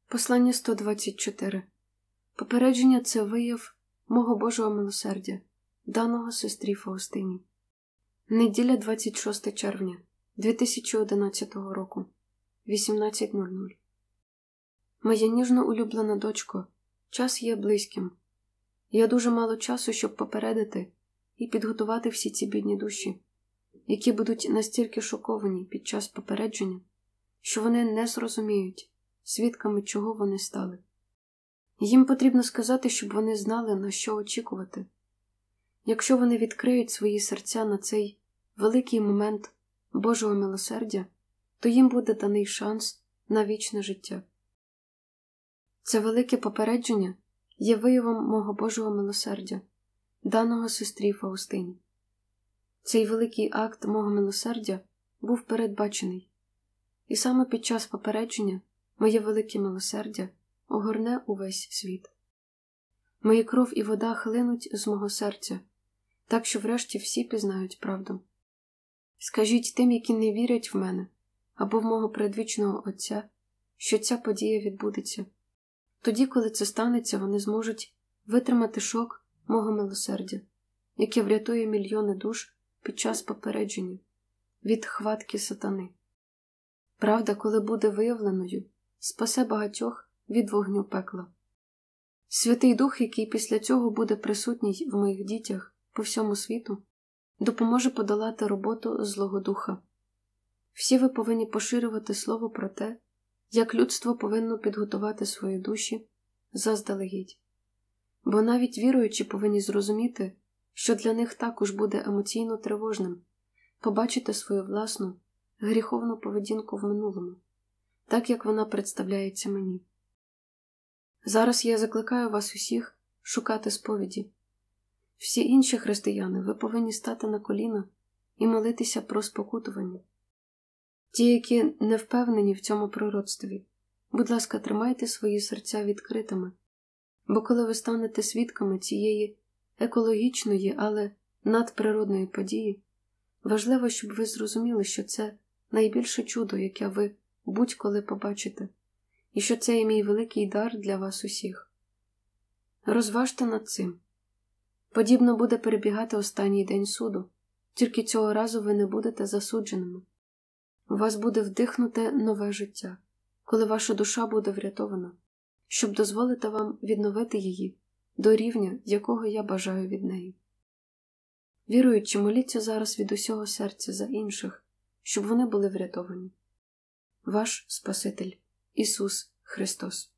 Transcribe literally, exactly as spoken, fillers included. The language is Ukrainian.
Послання сто двадцять чотири. Попередження – це вияв мого Божого милосердя, даного сестрі Фаустині. Неділя двадцять шостого червня дві тисячі одинадцятого року, вісімнадцята нуль нуль. Моя ніжно улюблена дочко, час є близьким. Я дуже мало часу, щоб попередити і підготувати всі ці бідні душі, які будуть настільки шоковані під час попередження, що вони не зрозуміють, свідками чого вони стали. Їм потрібно сказати, щоб вони знали, на що очікувати. Якщо вони відкриють свої серця на цей великий момент Божого милосердя, то їм буде даний шанс на вічне життя. Це велике попередження є виявом мого Божого милосердя, даного сестрі Фаустині. Цей великий акт мого милосердя був передбачений, і саме під час попередження моє велике милосердя огорне увесь світ. Мої кров і вода хлинуть з мого серця, так що врешті всі пізнають правду. Скажіть тим, які не вірять в мене або в мого предвічного Отця, що ця подія відбудеться. Тоді, коли це станеться, вони зможуть витримати шок мого милосердя, яке врятує мільйони душ під час попередження від хватки сатани. Правда, коли буде виявленою, спасе багатьох від вогню пекла. Святий Дух, який після цього буде присутній в моїх дітях по всьому світу, допоможе подолати роботу Злого Духа. Всі ви повинні поширювати слово про те, як людство повинно підготувати свої душі заздалегідь. Бо навіть віруючі повинні зрозуміти, що для них також буде емоційно тривожним побачити свою власну гріховну поведінку в минулому, так як вона представляється мені. Зараз я закликаю вас усіх шукати сповіді. Всі інші християни, ви повинні стати на коліна і молитися про спокутування. Ті, які не впевнені в цьому пророцтві, будь ласка, тримайте свої серця відкритими, бо коли ви станете свідками цієї екологічної, але надприродної події, важливо, щоб ви зрозуміли, що це найбільше чудо, яке ви будь-коли побачите, і що це є мій великий дар для вас усіх. Розважте над цим. Подібно буде перебігати останній день суду, тільки цього разу ви не будете засудженими. У вас буде вдихнуте нове життя, коли ваша душа буде врятована, щоб дозволити вам відновити її до рівня, якого я бажаю від неї. Віруючи, моліться зараз від усього серця за інших, щоб вони були врятовані. Ваш Спаситель Ісус Христос.